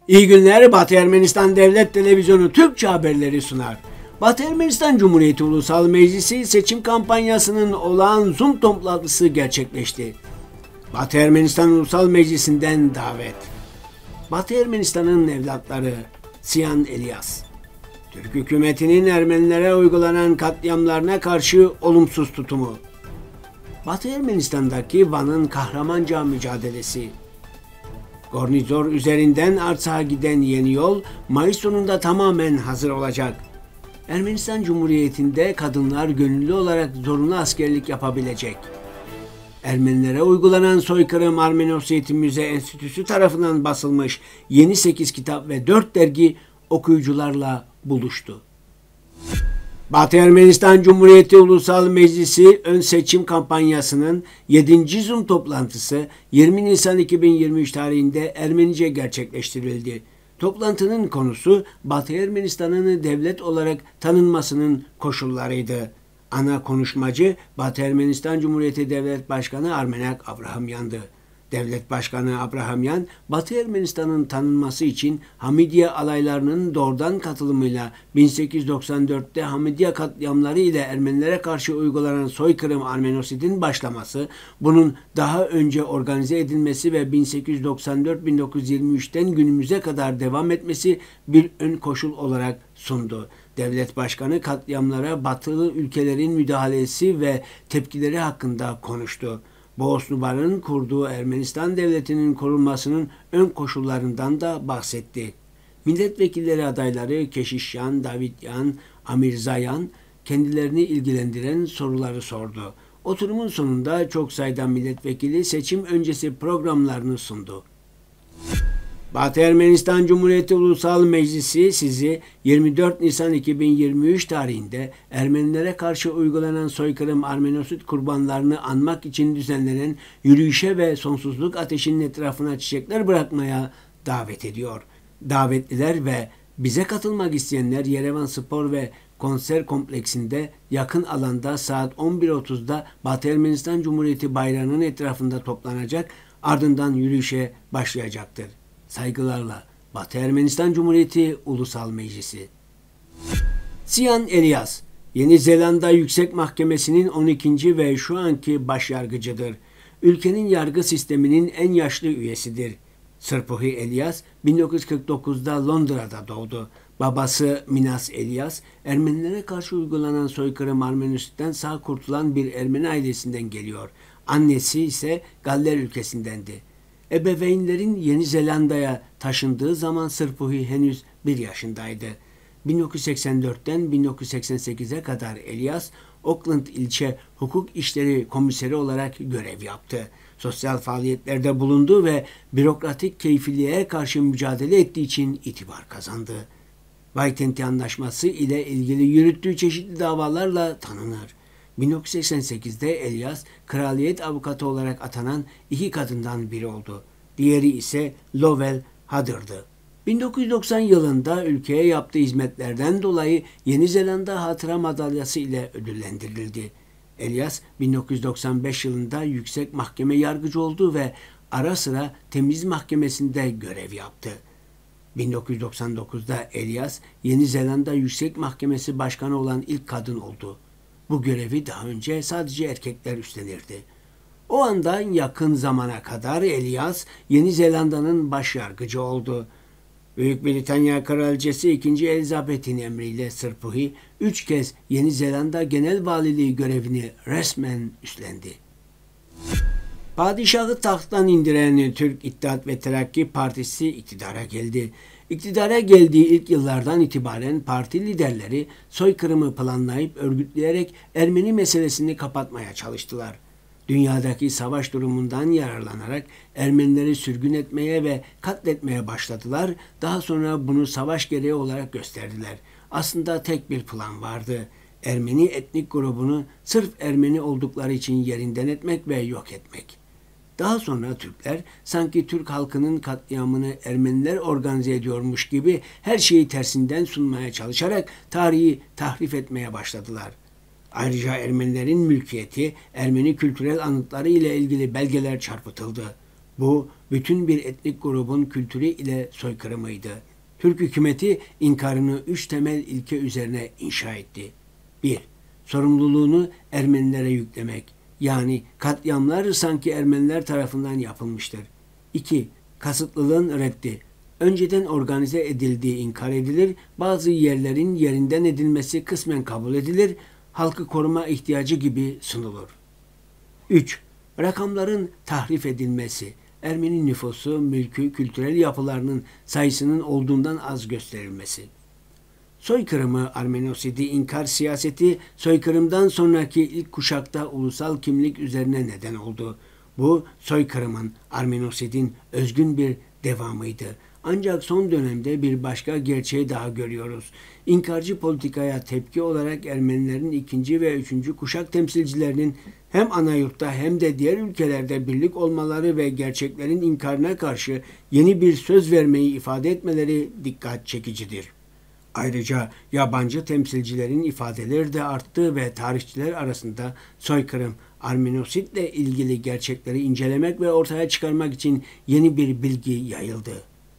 İyi günler. Batı Ermenistan Devlet Televizyonu Türkçe haberleri sunar. Batı Ermenistan Cumhuriyeti Ulusal Meclisi seçim kampanyasının olağan Zoom toplantısı gerçekleşti. Batı Ermenistan Ulusal Meclisi'nden davet. Batı Ermenistan'ın evlatları Siyan Elias. Türk hükümetinin Ermenilere uygulanan katliamlarına karşı olumsuz tutumu. Batı Ermenistan'daki Van'ın kahramanca mücadelesi. Gornizor üzerinden Artsak'a giden yeni yol Mayıs sonunda tamamen hazır olacak. Ermenistan Cumhuriyeti'nde kadınlar gönüllü olarak zorunlu askerlik yapabilecek. Ermenilere uygulanan soykırım Armenosiyeti Müze Enstitüsü tarafından basılmış yeni 8 kitap ve 4 dergi okuyucularla buluştu. Batı Ermenistan Cumhuriyeti Ulusal Meclisi ön seçim kampanyasının 7. Zoom toplantısı 20 Nisan 2023 tarihinde Ermenice gerçekleştirildi. Toplantının konusu Batı Ermenistan'ın devlet olarak tanınmasının koşullarıydı. Ana konuşmacı Batı Ermenistan Cumhuriyeti Devlet Başkanı Armenak Abrahamyan'dı. Devlet Başkanı Abrahamyan, Batı Ermenistan'ın tanınması için Hamidiye alaylarının doğrudan katılımıyla 1894'te Hamidiye katliamları ile Ermenilere karşı uygulanan soykırım Armenositin başlaması, bunun daha önce organize edilmesi ve 1894-1923'ten günümüze kadar devam etmesi bir ön koşul olarak sundu. Devlet Başkanı katliamlara batılı ülkelerin müdahalesi ve tepkileri hakkında konuştu. Boğosnubar'ın kurduğu Ermenistan Devleti'nin kurulmasının ön koşullarından da bahsetti. Milletvekilleri adayları Keşişyan, Davityan, Amirzayan kendilerini ilgilendiren soruları sordu. Oturumun sonunda çok sayıda milletvekili seçim öncesi programlarını sundu. Batı Ermenistan Cumhuriyeti Ulusal Meclisi sizi 24 Nisan 2023 tarihinde Ermenilere karşı uygulanan soykırım Armenosit kurbanlarını anmak için düzenlenen yürüyüşe ve sonsuzluk ateşinin etrafına çiçekler bırakmaya davet ediyor. Davetliler ve bize katılmak isteyenler Yerevan Spor ve Konser Kompleksinde yakın alanda saat 11.30'da Batı Ermenistan Cumhuriyeti bayrağının etrafında toplanacak, ardından yürüyüşe başlayacaktır. Saygılarla Batı Ermenistan Cumhuriyeti Ulusal Meclisi. Siyan Elias, Yeni Zelanda Yüksek Mahkemesi'nin 12. ve şu anki başyargıcıdır. Ülkenin yargı sisteminin en yaşlı üyesidir. Sırpuhi Elias 1949'da Londra'da doğdu. Babası Minas Elias, Ermenilere karşı uygulanan soykırım Armenosit'ten sağ kurtulan bir Ermeni ailesinden geliyor. Annesi ise Galler ülkesindendi. Ebeveynlerin Yeni Zelanda'ya taşındığı zaman Sırpuhi henüz 1 yaşındaydı. 1984'ten 1988'e kadar Elias, Auckland İlçe Hukuk İşleri Komiseri olarak görev yaptı. Sosyal faaliyetlerde bulundu ve bürokratik keyfiliğe karşı mücadele ettiği için itibar kazandı. Waitangi Anlaşması ile ilgili yürüttüğü çeşitli davalarla tanınır. 1988'de Elias, kraliyet avukatı olarak atanan 2 kadından biri oldu. Diğeri ise Lowell Hadder'dı. 1990 yılında ülkeye yaptığı hizmetlerden dolayı Yeni Zelanda Hatıra Madalyası ile ödüllendirildi. Elias, 1995 yılında Yüksek Mahkeme yargıcı oldu ve ara sıra Temyiz Mahkemesi'nde görev yaptı. 1999'da Elias, Yeni Zelanda Yüksek Mahkemesi Başkanı olan ilk kadın oldu. Bu görevi daha önce sadece erkekler üstlenirdi. O andan yakın zamana kadar Elias, Yeni Zelanda'nın başyargıcı oldu. Büyük Britanya Kraliçesi 2. Elizabeth'in emriyle Sırpuhi 3 kez Yeni Zelanda Genel Valiliği görevini resmen üstlendi. Padişahı tahttan indiren Türk İttihat ve Terakki Partisi iktidara geldi. İktidara geldiği ilk yıllardan itibaren parti liderleri soykırımı planlayıp örgütleyerek Ermeni meselesini kapatmaya çalıştılar. Dünyadaki savaş durumundan yararlanarak Ermenileri sürgün etmeye ve katletmeye başladılar. Daha sonra bunu savaş gereği olarak gösterdiler. Aslında tek bir plan vardı. Ermeni etnik grubunu sırf Ermeni oldukları için yerinden etmek ve yok etmek. Daha sonra Türkler sanki Türk halkının katliamını Ermeniler organize ediyormuş gibi her şeyi tersinden sunmaya çalışarak tarihi tahrif etmeye başladılar. Ayrıca Ermenilerin mülkiyeti, Ermeni kültürel anıtları ile ilgili belgeler çarpıtıldı. Bu bütün bir etnik grubun kültürü ile soykırımıydı. Türk hükümeti inkarını 3 temel ilke üzerine inşa etti. 1. Sorumluluğunu Ermenilere yüklemek. Yani katliamlar sanki Ermeniler tarafından yapılmıştır. 2. Kasıtlılığın reddi. Önceden organize edildiği inkar edilir, bazı yerlerin yerinden edilmesi kısmen kabul edilir, halkı koruma ihtiyacı gibi sunulur. 3. Rakamların tahrif edilmesi. Ermeni nüfusu, mülkü, kültürel yapılarının sayısının olduğundan az gösterilmesi. Soykırımı, Armenosidi inkar siyaseti soykırımdan sonraki ilk kuşakta ulusal kimlik üzerine neden oldu. Bu soykırımın, Armenosidin özgün bir devamıydı. Ancak son dönemde bir başka gerçeği daha görüyoruz. İnkarcı politikaya tepki olarak Ermenilerin ikinci ve üçüncü kuşak temsilcilerinin hem ana yurtta hem de diğer ülkelerde birlik olmaları ve gerçeklerin inkarına karşı yeni bir söz vermeyi ifade etmeleri dikkat çekicidir. Ayrıca yabancı temsilcilerin ifadeleri de arttı ve tarihçiler arasında soykırım, Armenositle ilgili gerçekleri incelemek ve ortaya çıkarmak için yeni bir bilgi yayıldı.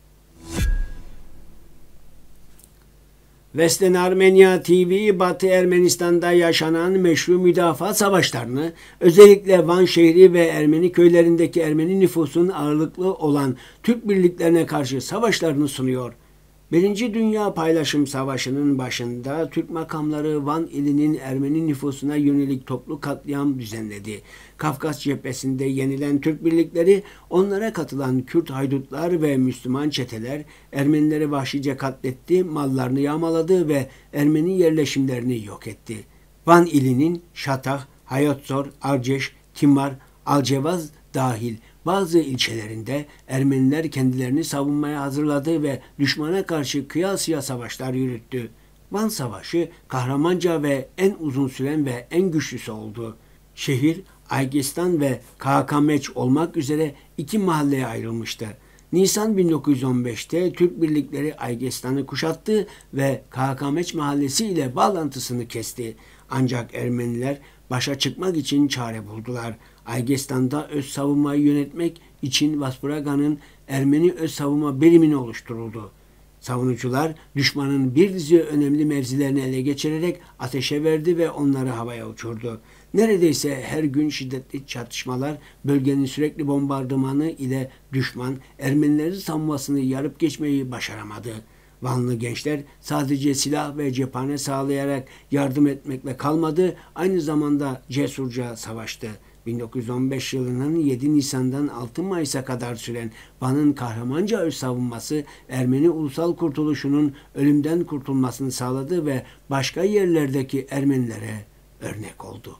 Western Armenia TV, Batı Ermenistan'da yaşanan meşru müdafaa savaşlarını, özellikle Van şehri ve Ermeni köylerindeki Ermeni nüfusun ağırlıklı olan Türk birliklerine karşı savaşlarını sunuyor. Birinci Dünya Paylaşım Savaşı'nın başında Türk makamları Van ilinin Ermeni nüfusuna yönelik toplu katliam düzenledi. Kafkas cephesinde yenilen Türk birlikleri, onlara katılan Kürt haydutlar ve Müslüman çeteler Ermenileri vahşice katletti, mallarını yağmaladı ve Ermeni yerleşimlerini yok etti. Van ilinin Şatah, Hayotzor, Arceş, Timar, Alcevaz dahil bazı ilçelerinde Ermeniler kendilerini savunmaya hazırladı ve düşmana karşı kıyasıya savaşlar yürüttü. Van Savaşı kahramanca ve en uzun süren ve en güçlüsü oldu. Şehir, Aygistan ve Kağakameç olmak üzere 2 mahalleye ayrılmıştı. Nisan 1915'te Türk birlikleri Aygistan'ı kuşattı ve Kağakameç mahallesi ile bağlantısını kesti. Ancak Ermeniler başa çıkmak için çare buldular. Aygistan'da öz savunmayı yönetmek için Vasburaga'nın Ermeni öz savunma birimini oluşturuldu. Savunucular düşmanın bir dizi önemli mevzilerini ele geçirerek ateşe verdi ve onları havaya uçurdu. Neredeyse her gün şiddetli çatışmalar, bölgenin sürekli bombardımanı ile düşman Ermenilerin savunmasını yarıp geçmeyi başaramadı. Vanlı gençler sadece silah ve cephane sağlayarak yardım etmekle kalmadı, aynı zamanda cesurca savaştı. 1915 yılının 7 Nisan'dan 6 Mayıs'a kadar süren Van'ın kahramanca öz savunması Ermeni ulusal kurtuluşunun ölümden kurtulmasını sağladı ve başka yerlerdeki Ermenilere örnek oldu.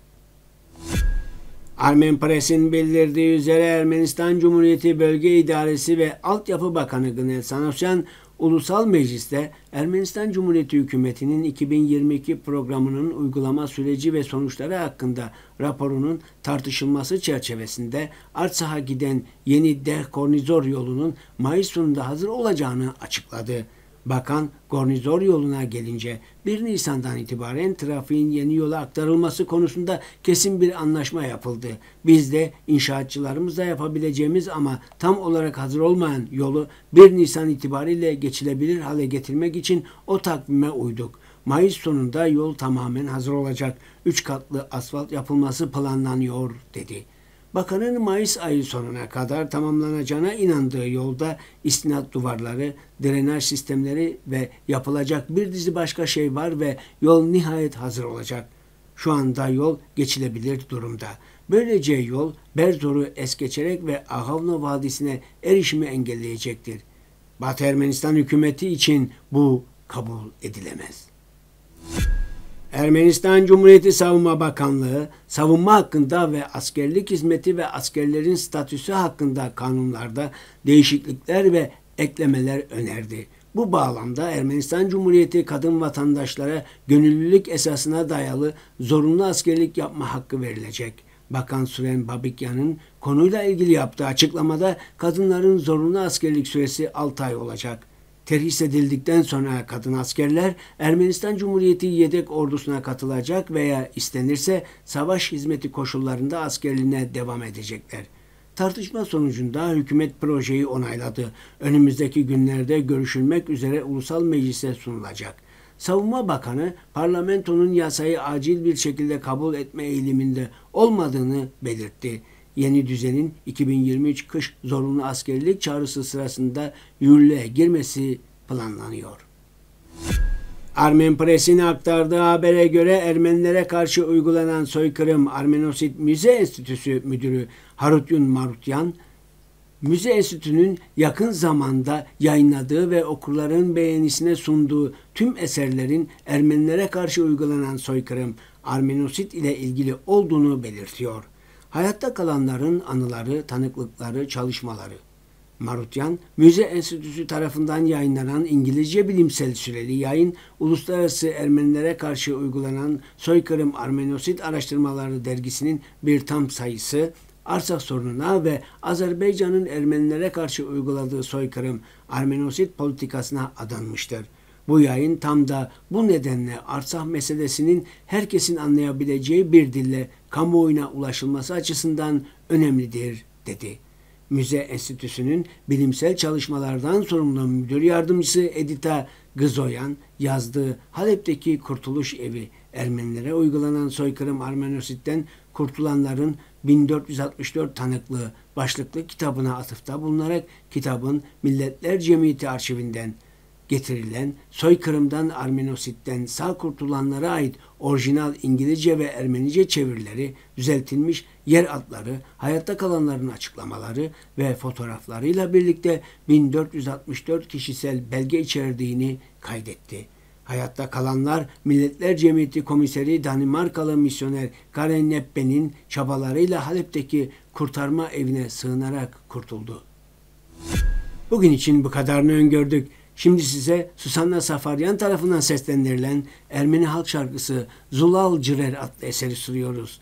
Armen Press'in bildirdiği üzere Ermenistan Cumhuriyeti Bölge İdaresi ve Altyapı Bakanı Gnel Sanosyan, Ulusal Meclis'te Ermenistan Cumhuriyeti Hükümeti'nin 2022 programının uygulama süreci ve sonuçları hakkında raporunun tartışılması çerçevesinde Artsak'a giden yeni Deh-Gornizor yolunun Mayıs sonunda hazır olacağını açıkladı. Bakan, Gornizor yoluna gelince 1 Nisan'dan itibaren trafiğin yeni yola aktarılması konusunda kesin bir anlaşma yapıldı. Biz de inşaatçılarımızla yapabileceğimiz ama tam olarak hazır olmayan yolu 1 Nisan itibariyle geçilebilir hale getirmek için o takvime uyduk. Mayıs sonunda yol tamamen hazır olacak. 3 katlı asfalt yapılması planlanıyor, dedi. Bakanın Mayıs ayı sonuna kadar tamamlanacağına inandığı yolda istinat duvarları, drenaj sistemleri ve yapılacak bir dizi başka şey var ve yol nihayet hazır olacak. Şu anda yol geçilebilir durumda. Böylece yol Berzor'u es geçerek ve Ahavno Vadisi'ne erişimi engelleyecektir. Batı Ermenistan hükümeti için bu kabul edilemez. Ermenistan Cumhuriyeti Savunma Bakanlığı, savunma hakkında ve askerlik hizmeti ve askerlerin statüsü hakkında kanunlarda değişiklikler ve eklemeler önerdi. Bu bağlamda Ermenistan Cumhuriyeti kadın vatandaşlara gönüllülük esasına dayalı zorunlu askerlik yapma hakkı verilecek. Bakan Süren Babikyan'ın konuyla ilgili yaptığı açıklamada kadınların zorunlu askerlik süresi 6 ay olacak. Terhis edildikten sonra kadın askerler Ermenistan Cumhuriyeti yedek ordusuna katılacak veya istenirse savaş hizmeti koşullarında askerliğine devam edecekler. Tartışma sonucunda hükümet projeyi onayladı. Önümüzdeki günlerde görüşülmek üzere Ulusal Meclis'e sunulacak. Savunma Bakanı parlamentonun yasayı acil bir şekilde kabul etme eğiliminde olmadığını belirtti. Yeni düzenin 2023 kış zorunlu askerlik çağrısı sırasında yürürlüğe girmesi planlanıyor. Armen Press'in aktardığı habere göre Ermenilere karşı uygulanan soykırım Armenosit Müze Enstitüsü Müdürü Harutyun Marutyan, Müze Enstitüsü'nün yakın zamanda yayınladığı ve okurların beğenisine sunduğu tüm eserlerin Ermenilere karşı uygulanan soykırım Armenosit ile ilgili olduğunu belirtiyor. Hayatta kalanların anıları, tanıklıkları, çalışmaları. Marutyan, Müze Enstitüsü tarafından yayınlanan İngilizce bilimsel süreli yayın, Uluslararası Ermenilere karşı uygulanan soykırım Armenosit Araştırmaları dergisinin bir tam sayısı, Arsak sorununa ve Azerbaycan'ın Ermenilere karşı uyguladığı soykırım Armenosit politikasına adanmıştır. Bu yayın tam da bu nedenle Arsak meselesinin herkesin anlayabileceği bir dille kamuoyuna ulaşılması açısından önemlidir, dedi. Müze Enstitüsü'nün bilimsel çalışmalardan sorumlu müdür yardımcısı Edita Gızoyan yazdığı Halep'teki Kurtuluş Evi, Ermenilere uygulanan soykırım Armenosit'ten kurtulanların 1464 tanıklığı başlıklı kitabına atıfta bulunarak kitabın Milletler Cemiyeti arşivinden getirilen soykırımdan Armenosit'ten sağ kurtulanlara ait orijinal İngilizce ve Ermenice çevirileri, düzeltilmiş yer adları, hayatta kalanların açıklamaları ve fotoğraflarıyla birlikte 1464 kişisel belge içerdiğini kaydetti. Hayatta kalanlar Milletler Cemiyeti Komiseri Danimarkalı misyoner Karen Neppe'nin çabalarıyla Halep'teki kurtarma evine sığınarak kurtuldu. Bugün için bu kadarını öngördük. Şimdi size Susanna Safaryan tarafından seslendirilen Ermeni halk şarkısı Zulal Cirer adlı eseri sunuyoruz.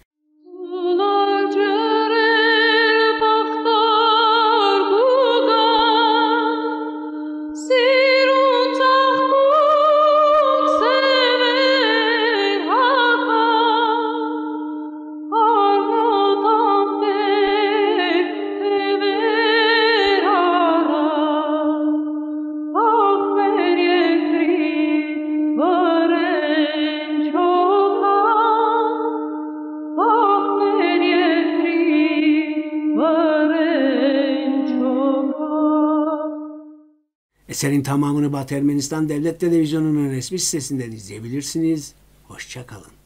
Eserin tamamını Batı Ermenistan Devlet Televizyonu'nun resmi sitesinden izleyebilirsiniz. Hoşça kalın.